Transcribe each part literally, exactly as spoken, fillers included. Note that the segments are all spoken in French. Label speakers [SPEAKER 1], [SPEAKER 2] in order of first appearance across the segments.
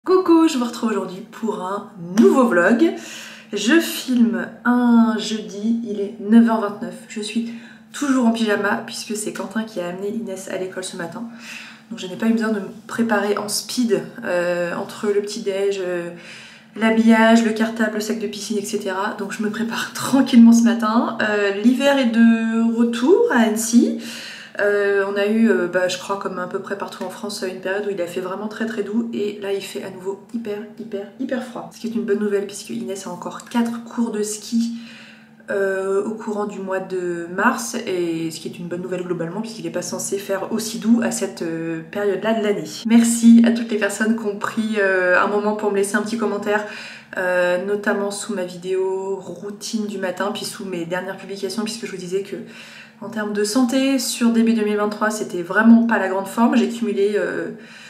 [SPEAKER 1] Coucou, je vous retrouve aujourd'hui pour un nouveau vlog. Je filme un jeudi, il est neuf heures vingt-neuf. Je suis toujours en pyjama puisque c'est Quentin qui a amené Inès à l'école ce matin. Donc je n'ai pas eu besoin de me préparer en speed euh, entre le petit-déj, euh, l'habillage, le cartable, le sac de piscine, et cetera. Donc je me prépare tranquillement ce matin. Euh, L'hiver est de retour à Annecy. Euh, on a eu, euh, bah, je crois comme à peu près partout en France, une période où il a fait vraiment très très doux et là il fait à nouveau hyper hyper hyper froid. Ce qui est une bonne nouvelle puisque Inès a encore quatre cours de ski euh, au courant du mois de mars, et ce qui est une bonne nouvelle globalement puisqu'il n'est pas censé faire aussi doux à cette euh, période-là de l'année. Merci à toutes les personnes qui ont pris euh, un moment pour me laisser un petit commentaire. Euh, notamment sous ma vidéo routine du matin, puis sous mes dernières publications, puisque je vous disais que en termes de santé, sur début deux mille vingt-trois, c'était vraiment pas la grande forme. J'ai cumulé euh,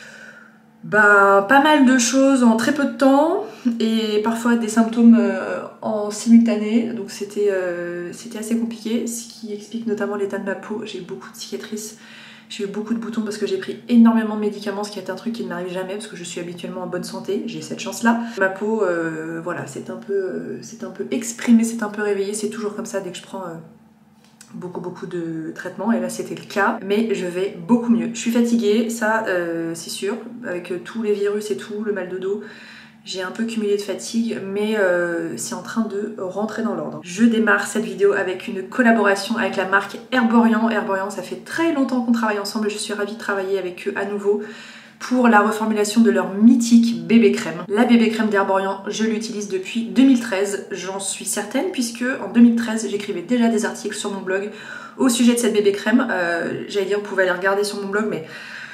[SPEAKER 1] bah, pas mal de choses en très peu de temps et parfois des symptômes euh, en simultané. Donc c'était euh, c'était assez compliqué, ce qui explique notamment l'état de ma peau. J'ai beaucoup de cicatrices, j'ai eu beaucoup de boutons parce que j'ai pris énormément de médicaments, ce qui est un truc qui ne m'arrive jamais parce que je suis habituellement en bonne santé. J'ai cette chance-là. Ma peau, euh, voilà, c'est un peu, euh, c'est un peu exprimé, c'est un peu réveillé. C'est toujours comme ça dès que je prends... Euh, beaucoup beaucoup de traitements, et là c'était le cas, mais je vais beaucoup mieux. Je suis fatiguée, ça euh, c'est sûr, avec tous les virus et tout, le mal de dos, j'ai un peu cumulé de fatigue, mais euh, c'est en train de rentrer dans l'ordre. Je démarre cette vidéo avec une collaboration avec la marque Herborian. Herborian, ça fait très longtemps qu'on travaille ensemble, je suis ravie de travailler avec eux à nouveau pour la reformulation de leur mythique bébé crème. La bébé crème d'Herborian, je l'utilise depuis deux mille treize, j'en suis certaine, puisque en deux mille treize, j'écrivais déjà des articles sur mon blog au sujet de cette bébé crème. Euh, J'allais dire, vous pouvez aller regarder sur mon blog, mais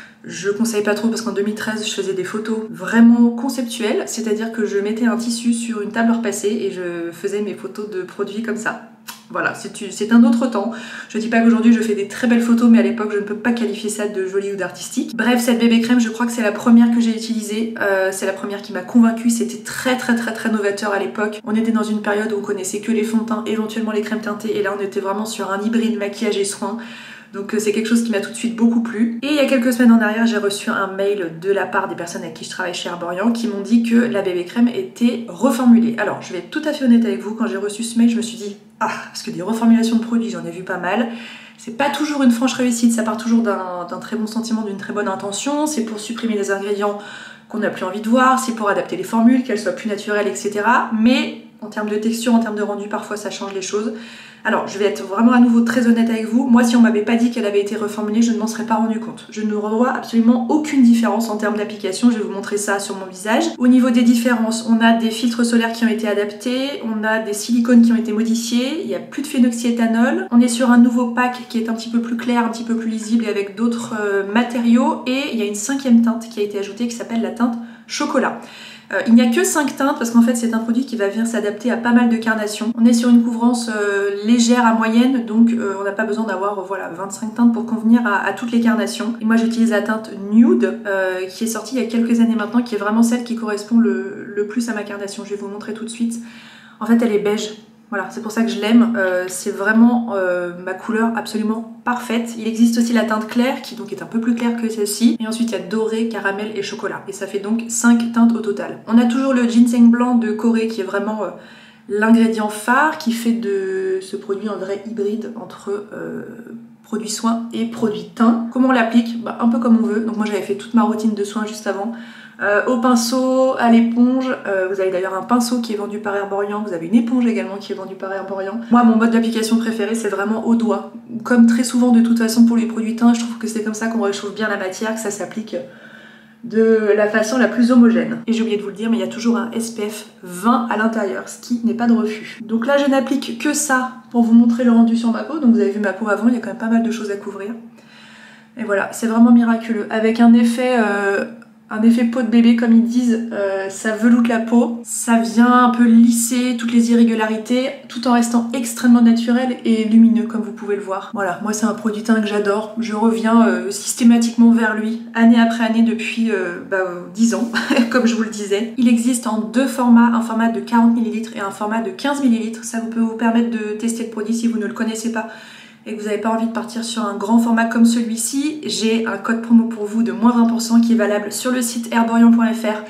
[SPEAKER 1] je conseille pas trop parce qu'en deux mille treize, je faisais des photos vraiment conceptuelles, c'est-à-dire que je mettais un tissu sur une table repassée et je faisais mes photos de produits comme ça. Voilà, c'est un autre temps. Je dis pas qu'aujourd'hui je fais des très belles photos, mais à l'époque je ne peux pas qualifier ça de joli ou d'artistique. Bref, cette bébé crème, je crois que c'est la première que j'ai utilisée. Euh, c'est la première qui m'a convaincue. C'était très très très très novateur à l'époque. On était dans une période où on connaissait que les fonds de teint, éventuellement les crèmes teintées, et là on était vraiment sur un hybride maquillage et soins. Donc c'est quelque chose qui m'a tout de suite beaucoup plu. Et il y a quelques semaines en arrière, j'ai reçu un mail de la part des personnes avec qui je travaille chez Herborian qui m'ont dit que la bébé crème était reformulée. Alors je vais être tout à fait honnête avec vous, quand j'ai reçu ce mail, je me suis dit ah, parce que des reformulations de produits, j'en ai vu pas mal. C'est pas toujours une franche réussite, ça part toujours d'un très bon sentiment, d'une très bonne intention. C'est pour supprimer des ingrédients qu'on n'a plus envie de voir, c'est pour adapter les formules, qu'elles soient plus naturelles, et cetera. Mais en termes de texture, en termes de rendu, parfois ça change les choses. Alors, je vais être vraiment à nouveau très honnête avec vous. Moi, si on m'avait pas dit qu'elle avait été reformulée, je ne m'en serais pas rendu compte. Je ne revois absolument aucune différence en termes d'application. Je vais vous montrer ça sur mon visage. Au niveau des différences, on a des filtres solaires qui ont été adaptés, on a des silicones qui ont été modifiés, il n'y a plus de phénoxyéthanol. On est sur un nouveau pack qui est un petit peu plus clair, un petit peu plus lisible et avec d'autres euh, matériaux. Et il y a une cinquième teinte qui a été ajoutée qui s'appelle la teinte chocolat. Euh, il n'y a que cinq teintes parce qu'en fait c'est un produit qui va venir s'adapter à pas mal de carnations. On est sur une couvrance euh, légère à moyenne, donc euh, on n'a pas besoin d'avoir euh, voilà, vingt-cinq teintes pour convenir à, à toutes les carnations. Et moi j'utilise la teinte Nude euh, qui est sortie il y a quelques années maintenant, qui est vraiment celle qui correspond le, le plus à ma carnation. Je vais vous montrer tout de suite. En fait elle est beige. Voilà, c'est pour ça que je l'aime, euh, c'est vraiment euh, ma couleur absolument parfaite. Il existe aussi la teinte claire, qui donc est un peu plus claire que celle-ci. Et ensuite il y a doré, caramel et chocolat. Et ça fait donc cinq teintes au total. On a toujours le ginseng blanc de Corée, qui est vraiment euh, l'ingrédient phare, qui fait de ce produit un vrai hybride entre euh, produit soin et produit teint. Comment on l'applique? Bah, un peu comme on veut. Donc moi j'avais fait toute ma routine de soins juste avant. Euh, au pinceau, à l'éponge, euh, vous avez d'ailleurs un pinceau qui est vendu par Herborian, vous avez une éponge également qui est vendue par Herborian. Moi mon mode d'application préféré c'est vraiment au doigt. Comme très souvent de toute façon pour les produits teints, je trouve que c'est comme ça qu'on réchauffe bien la matière, que ça s'applique de la façon la plus homogène. Et j'ai oublié de vous le dire, mais il y a toujours un S P F vingt à l'intérieur, ce qui n'est pas de refus. Donc là je n'applique que ça pour vous montrer le rendu sur ma peau, donc vous avez vu ma peau avant, il y a quand même pas mal de choses à couvrir. Et voilà, c'est vraiment miraculeux, avec un effet... Euh, Un effet peau de bébé comme ils disent, euh, ça veloute la peau, ça vient un peu lisser toutes les irrégularités tout en restant extrêmement naturel et lumineux comme vous pouvez le voir. Voilà, moi c'est un produit teint que j'adore, je reviens euh, systématiquement vers lui année après année depuis euh, bah, dix ans comme je vous le disais. Il existe en deux formats, un format de quarante millilitres et un format de quinze millilitres, ça peut vous permettre de tester le produit si vous ne le connaissez pas et que vous n'avez pas envie de partir sur un grand format comme celui-ci. J'ai un code promo pour vous de moins vingt pour cent qui est valable sur le site herborian point F R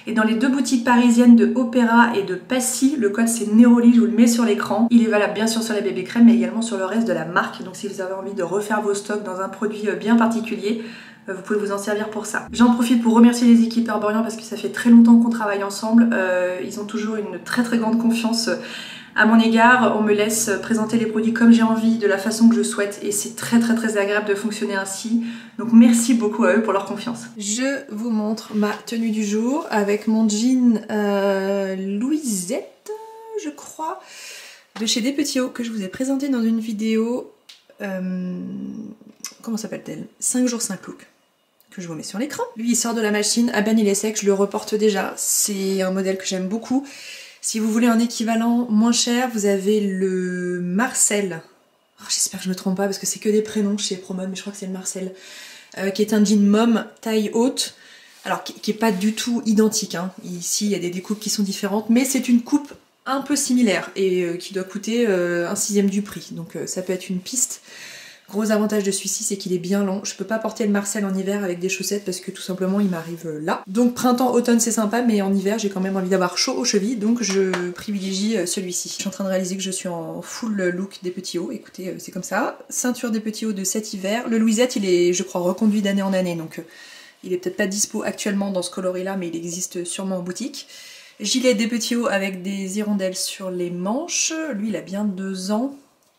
[SPEAKER 1] Et dans les deux boutiques parisiennes de Opéra et de Passy, le code c'est Neroli, je vous le mets sur l'écran. Il est valable bien sûr sur la bébé crème mais également sur le reste de la marque. Donc si vous avez envie de refaire vos stocks dans un produit bien particulier, vous pouvez vous en servir pour ça. J'en profite pour remercier les équipes Herborian parce que ça fait très longtemps qu'on travaille ensemble. Euh, ils ont toujours une très très grande confiance à mon égard. On me laisse présenter les produits comme j'ai envie, de la façon que je souhaite et c'est très très très agréable de fonctionner ainsi. Donc merci beaucoup à eux pour leur confiance. Je vous montre ma tenue du jour avec mon jean euh, Louisette, je crois, de chez Des Petits Hauts que je vous ai présenté dans une vidéo. Euh, comment s'appelle-t-elle? cinq jours cinq looks. Que je vous mets sur l'écran. Lui il sort de la machine, à peine il est sec, je le reporte déjà. C'est un modèle que j'aime beaucoup. Si vous voulez un équivalent moins cher, vous avez le Marcel. Oh, j'espère que je me trompe pas parce que c'est que des prénoms chez Promode, mais je crois que c'est le Marcel. Euh, qui est un jean mom taille haute. Alors qui, qui est pas du tout identique. Hein. Ici il y a des découpes qui sont différentes, mais c'est une coupe un peu similaire et euh, qui doit coûter euh, un sixième du prix. Donc euh, ça peut être une piste. Gros avantage de celui-ci, c'est qu'il est bien long. Je peux pas porter le Marcel en hiver avec des chaussettes parce que tout simplement il m'arrive là. Donc printemps, automne c'est sympa, mais en hiver j'ai quand même envie d'avoir chaud aux chevilles, donc je privilégie celui-ci. Je suis en train de réaliser que je suis en full look Des Petits Hauts. Écoutez, c'est comme ça. Ceinture Des Petits Hauts de cet hiver. Le Louisette, il est, je crois, reconduit d'année en année, donc il est peut-être pas dispo actuellement dans ce coloris-là, mais il existe sûrement en boutique. Gilet Des Petits Hauts avec des hirondelles sur les manches. Lui, il a bien deux ans.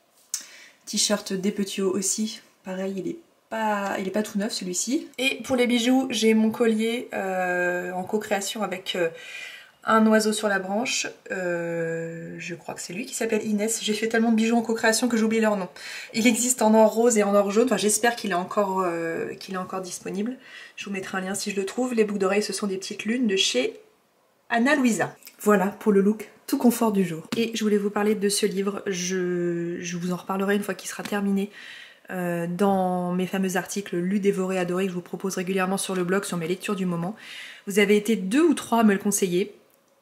[SPEAKER 1] T-shirt Des Petits Hauts aussi, pareil il est pas, il est pas tout neuf celui-ci. Et pour les bijoux, j'ai mon collier euh, en co-création avec euh, un oiseau sur la branche, euh, je crois que c'est lui qui s'appelle Inès. J'ai fait tellement de bijoux en co-création que j'oublie leur nom. Il existe en or rose et en or jaune, enfin j'espère qu'il est, encore, euh, qu'il est encore disponible. Je vous mettrai un lien si je le trouve. Les boucles d'oreilles ce sont des petites lunes de chez Anna Luisa. Voilà pour le look tout confort du jour. Et je voulais vous parler de ce livre, je, je vous en reparlerai une fois qu'il sera terminé euh, dans mes fameux articles lus, dévorés, adorés que je vous propose régulièrement sur le blog, sur mes lectures du moment. Vous avez été deux ou trois à me le conseiller.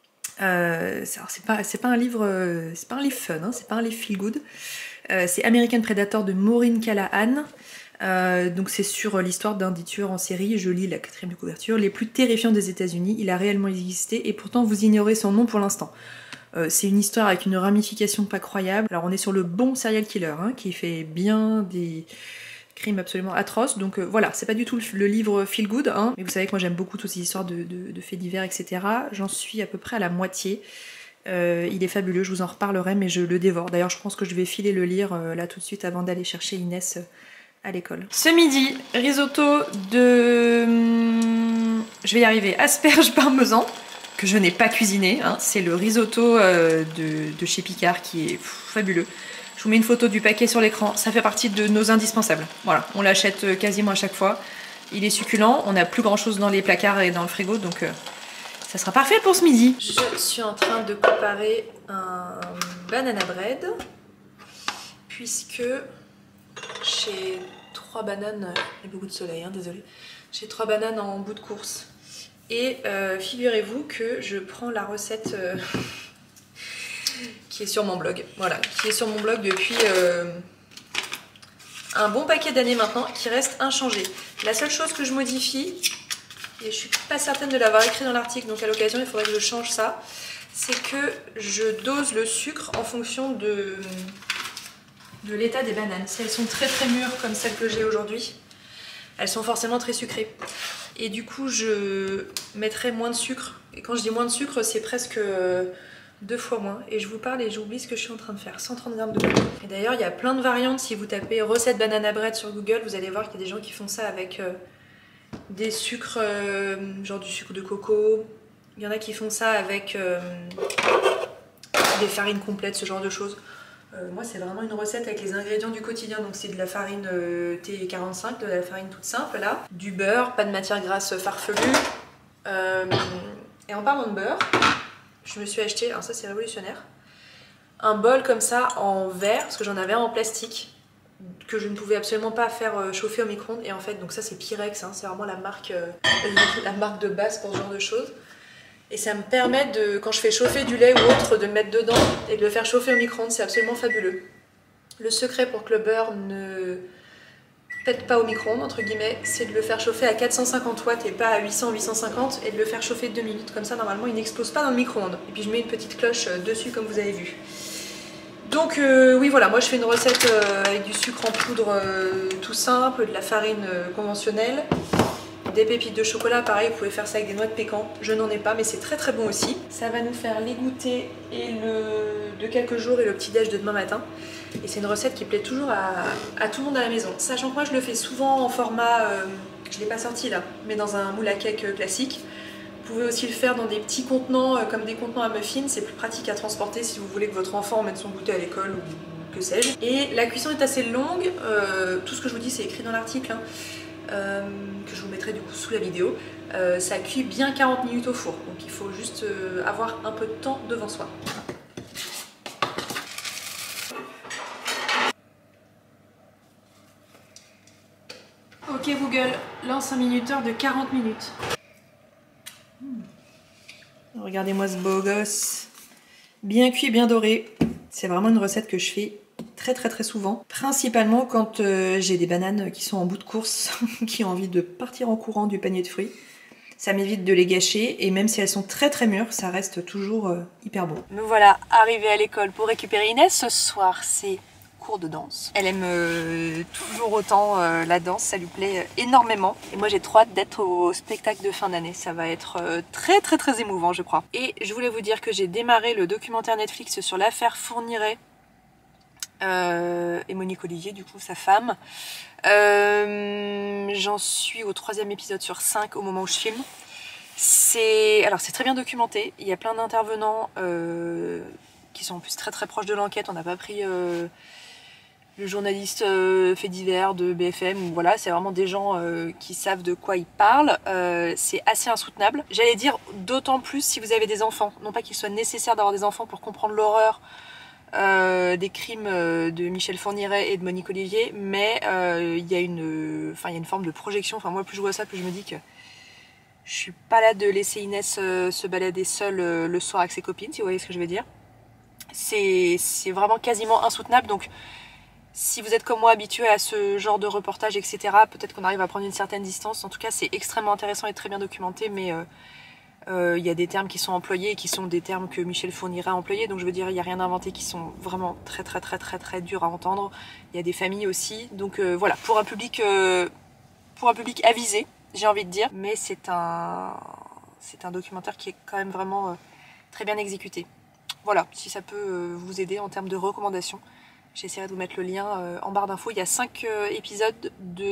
[SPEAKER 1] Euh, c'est pas, c'est pas un livre, c'est pas un livre fun, hein, c'est pas un livre feel good. Euh, c'est American Predator de Maureen Callahan. Euh, donc c'est sur l'histoire d'un des tueurs en série, je lis la quatrième de couverture, les plus terrifiants des États-Unis. Il a réellement existé et pourtant vous ignorez son nom pour l'instant. Euh, c'est une histoire avec une ramification pas croyable. Alors on est sur le bon serial killer hein, qui fait bien des crimes absolument atroces. Donc euh, voilà, c'est pas du tout le, le livre feel good, hein, mais vous savez que moi j'aime beaucoup toutes ces histoires de, de, de faits divers, et cetera. J'en suis à peu près à la moitié. Euh, il est fabuleux, je vous en reparlerai, mais je le dévore. D'ailleurs je pense que je vais filer le lire euh, là tout de suite avant d'aller chercher Inès euh, à l'école. Ce midi, risotto de... Je vais y arriver, asperges parmesan, que je n'ai pas cuisiné, hein. C'est le risotto euh, de, de chez Picard qui est pff, fabuleux. Je vous mets une photo du paquet sur l'écran, ça fait partie de nos indispensables. Voilà, on l'achète quasiment à chaque fois. Il est succulent, on n'a plus grand chose dans les placards et dans le frigo, donc euh, ça sera parfait pour ce midi. Je suis en train de préparer un banana bread, puisque j'ai trois bananes, il y a beaucoup de soleil, hein, désolé. J'ai trois bananes en bout de course. Et euh, figurez-vous que je prends la recette euh, qui est sur mon blog. Voilà, qui est sur mon blog depuis euh, un bon paquet d'années maintenant, qui reste inchangée. La seule chose que je modifie, et je suis pas certaine de l'avoir écrit dans l'article, donc à l'occasion il faudrait que je change ça, c'est que je dose le sucre en fonction de, de l'état des bananes. Si elles sont très très mûres comme celles que j'ai aujourd'hui, elles sont forcément très sucrées. Et du coup je mettrai moins de sucre. Et quand je dis moins de sucre, c'est presque deux fois moins. Et je vous parle et j'oublie ce que je suis en train de faire. cent trente grammes de beurre. Et d'ailleurs il y a plein de variantes. Si vous tapez recette banana bread sur Google, vous allez voir qu'il y a des gens qui font ça avec euh, des sucres, euh, genre du sucre de coco. Il y en a qui font ça avec euh, des farines complètes, ce genre de choses. Euh, moi c'est vraiment une recette avec les ingrédients du quotidien, donc c'est de la farine euh, T quarante-cinq, de la farine toute simple là, du beurre, pas de matière grasse farfelue. Euh, et en parlant de beurre, je me suis acheté, alors ça c'est révolutionnaire, un bol comme ça en verre, parce que j'en avais un en plastique, que je ne pouvais absolument pas faire chauffer au micro-ondes. Et en fait, donc ça c'est Pyrex, hein, c'est vraiment la marque, euh, la marque de base pour ce genre de choses. Et ça me permet de, quand je fais chauffer du lait ou autre, de le mettre dedans et de le faire chauffer au micro-ondes, c'est absolument fabuleux. Le secret pour que le beurre ne, Faites pas au micro-ondes entre guillemets, c'est de le faire chauffer à quatre cent cinquante watts et pas à huit cents huit cent cinquante et de le faire chauffer deux minutes, comme ça normalement il n'explose pas dans le micro-ondes. Et puis je mets une petite cloche dessus comme vous avez vu. Donc euh, oui voilà, moi je fais une recette euh, avec du sucre en poudre euh, tout simple, de la farine euh, conventionnelle, des pépites de chocolat, pareil vous pouvez faire ça avec des noix de pécan, je n'en ai pas mais c'est très très bon aussi. Ça va nous faire les goûters et le... de quelques jours et le petit déj de demain matin. Et c'est une recette qui plaît toujours à, à tout le monde à la maison. Sachant que moi je le fais souvent en format, euh, je ne l'ai pas sorti là, mais dans un moule à cake classique. Vous pouvez aussi le faire dans des petits contenants euh, comme des contenants à muffins, c'est plus pratique à transporter si vous voulez que votre enfant mette son goûter à l'école ou que sais-je. Et la cuisson est assez longue, euh, tout ce que je vous dis c'est écrit dans l'article, hein, euh, que je vous mettrai du coup sous la vidéo. Euh, ça cuit bien quarante minutes au four, donc il faut juste euh, avoir un peu de temps devant soi. Ok Google, lance un minuteur de quarante minutes. Regardez-moi ce beau gosse, bien cuit, bien doré. C'est vraiment une recette que je fais très très très souvent. Principalement quand euh, j'ai des bananes qui sont en bout de course, qui ont envie de partir en courant du panier de fruits. Ça m'évite de les gâcher et même si elles sont très très mûres, ça reste toujours euh, hyper bon. Nous voilà arrivés à l'école pour récupérer Inès. Ce soir c'est cours de danse. Elle aime euh, toujours autant euh, la danse, ça lui plaît euh, énormément. Et moi j'ai trop hâte d'être au spectacle de fin d'année, ça va être euh, très très très émouvant je crois. Et je voulais vous dire que j'ai démarré le documentaire Netflix sur l'affaire Fourniret euh, et Monique Olivier, du coup sa femme. Euh, J'en suis au troisième épisode sur cinq au moment où je filme. C'est alors c'est très bien documenté, il y a plein d'intervenants euh, qui sont en plus très très proches de l'enquête, on n'a pas pris... Euh, le journaliste euh, fait divers de B F M, voilà, c'est vraiment des gens euh, qui savent de quoi ils parlent. Euh, c'est assez insoutenable. J'allais dire d'autant plus si vous avez des enfants. Non pas qu'il soit nécessaire d'avoir des enfants pour comprendre l'horreur euh, des crimes euh, de Michel Fourniret et de Monique Olivier, mais euh, il y a une, enfin, il y a une forme de projection. Enfin, moi, plus je vois ça, plus je me dis que je suis pas là de laisser Inès euh, se balader seule euh, le soir avec ses copines, si vous voyez ce que je veux dire. C'est vraiment quasiment insoutenable, donc si vous êtes comme moi habitué à ce genre de reportage, et cetera, peut-être qu'on arrive à prendre une certaine distance. En tout cas, c'est extrêmement intéressant et très bien documenté, mais il euh, euh, y a des termes qui sont employés et qui sont des termes que Michel Fourniret a employés. Donc je veux dire, il n'y a rien inventé, qui sont vraiment très très très très très durs à entendre. Il y a des familles aussi. Donc euh, voilà, pour un public, euh, pour un public avisé, j'ai envie de dire. Mais c'est un, c'est un documentaire qui est quand même vraiment euh, très bien exécuté. Voilà, si ça peut euh, vous aider en termes de recommandations. J'essaierai de vous mettre le lien euh, en barre d'infos. Il y a cinq euh, épisodes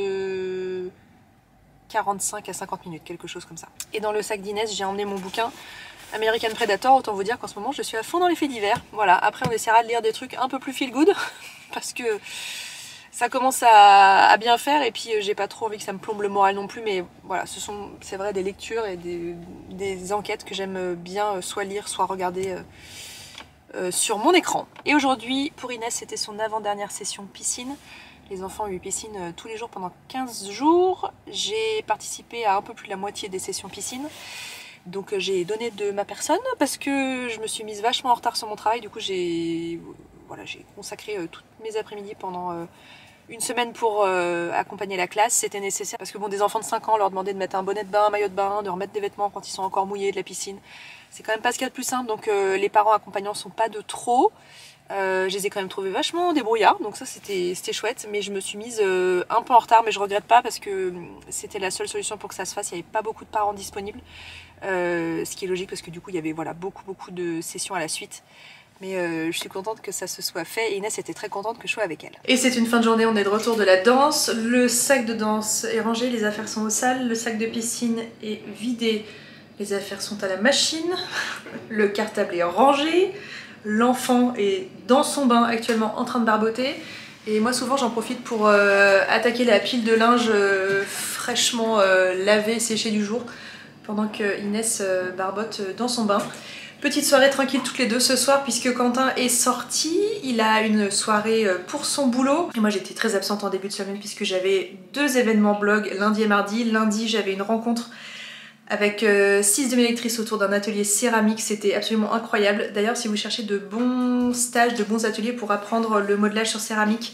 [SPEAKER 1] de quarante-cinq à cinquante minutes, quelque chose comme ça. Et dans le sac d'Inès, j'ai emmené mon bouquin American Predator. Autant vous dire qu'en ce moment, je suis à fond dans les faits divers. Voilà, après on essaiera de lire des trucs un peu plus feel good, parce que ça commence à, à bien faire, et puis euh, j'ai pas trop envie que ça me plombe le moral non plus, mais voilà, ce sont, c'est vrai, des lectures et des, des enquêtes que j'aime bien euh, soit lire, soit regarder euh, Euh, sur mon écran. Et aujourd'hui, pour Inès, c'était son avant-dernière session piscine. Les enfants ont eu piscine euh, tous les jours pendant quinze jours. J'ai participé à un peu plus de la moitié des sessions piscine. Donc euh, j'ai donné de ma personne parce que je me suis mise vachement en retard sur mon travail. Du coup, j'ai voilà, j'ai consacré euh, toutes mes après-midi pendant euh, une semaine pour euh, accompagner la classe. C'était nécessaire parce que bon, des enfants de cinq ans, leur demander de mettre un bonnet de bain, un maillot de bain, de remettre des vêtements quand ils sont encore mouillés de la piscine, c'est quand même pas ce qu'il y a de plus simple. Donc euh, les parents accompagnants sont pas de trop. Euh, je les ai quand même trouvés vachement débrouillards, donc ça c'était chouette. Mais je me suis mise euh, un peu en retard, mais je regrette pas parce que c'était la seule solution pour que ça se fasse. Il n'y avait pas beaucoup de parents disponibles, euh, ce qui est logique parce que du coup il y avait voilà, beaucoup beaucoup de sessions à la suite. Mais euh, je suis contente que ça se soit fait et Inès était très contente que je sois avec elle. Et c'est une fin de journée, on est de retour de la danse. Le sac de danse est rangé, les affaires sont au sale, le sac de piscine est vidé, les affaires sont à la machine, le cartable est rangé, l'enfant est dans son bain actuellement en train de barboter. Et moi souvent j'en profite pour euh, attaquer la pile de linge euh, fraîchement euh, lavé, séché du jour, pendant que Inès euh, barbote dans son bain. Petite soirée tranquille toutes les deux ce soir puisque Quentin est sorti, il a une soirée pour son boulot. Et moi j'étais très absente en début de semaine puisque j'avais deux événements blog lundi et mardi. Lundi j'avais une rencontre avec euh, six de mes lectrices autour d'un atelier céramique, c'était absolument incroyable. D'ailleurs si vous cherchez de bons stages, de bons ateliers pour apprendre le modelage sur céramique,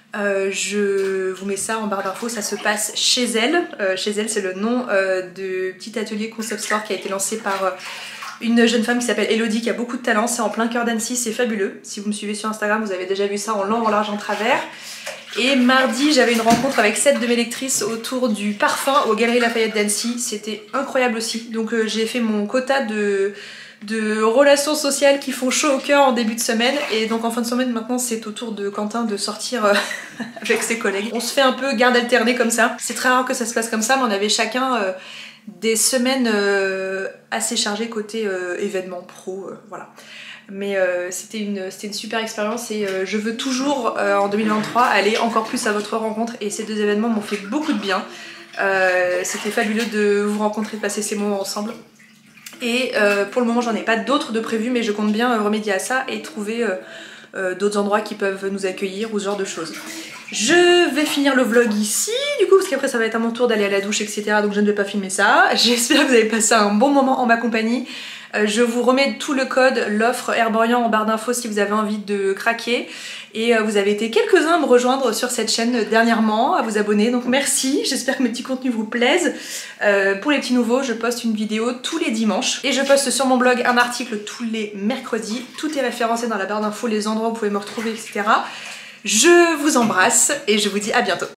[SPEAKER 1] Euh, je vous mets ça en barre d'infos, ça se passe chez elle. Euh, chez elle, c'est le nom euh, de petit atelier concept store qui a été lancé par euh, une jeune femme qui s'appelle Elodie, qui a beaucoup de talent. C'est en plein cœur d'Annecy, c'est fabuleux. Si vous me suivez sur Instagram, vous avez déjà vu ça en long, en large, en travers. Et mardi, j'avais une rencontre avec sept de mes lectrices autour du parfum aux Galeries Lafayette d'Annecy. C'était incroyable aussi. Donc euh, j'ai fait mon quota de... de relations sociales qui font chaud au cœur en début de semaine, et donc en fin de semaine maintenant c'est au tour de Quentin de sortir euh, avec ses collègues. On se fait un peu garde alternée comme ça, c'est très rare que ça se passe comme ça, mais on avait chacun euh, des semaines euh, assez chargées côté euh, événements pro, euh, voilà. Mais euh, c'était une, c'était une super expérience et euh, je veux toujours euh, en deux mille vingt-trois aller encore plus à votre rencontre, et ces deux événements m'ont fait beaucoup de bien. Euh, c'était fabuleux de vous rencontrer, de passer ces moments ensemble. Et euh, pour le moment j'en ai pas d'autres de prévus, mais je compte bien euh, remédier à ça et trouver euh, euh, d'autres endroits qui peuvent nous accueillir ou ce genre de choses. Je vais finir le vlog ici du coup, parce qu'après ça va être à mon tour d'aller à la douche, et cetera. Donc je ne vais pas filmer ça. J'espère que vous avez passé un bon moment en ma compagnie. Euh, je vous remets tout le code, l'offre Herborian en barre d'infos si vous avez envie de craquer. Et euh, vous avez été quelques-uns à me rejoindre sur cette chaîne dernièrement, à vous abonner, donc merci. J'espère que mes petits contenus vous plaisent. Euh, pour les petits nouveaux, je poste une vidéo tous les dimanches. Et je poste sur mon blog un article tous les mercredis. Tout est référencé dans la barre d'infos, les endroits où vous pouvez me retrouver, et cetera. Je vous embrasse et je vous dis à bientôt.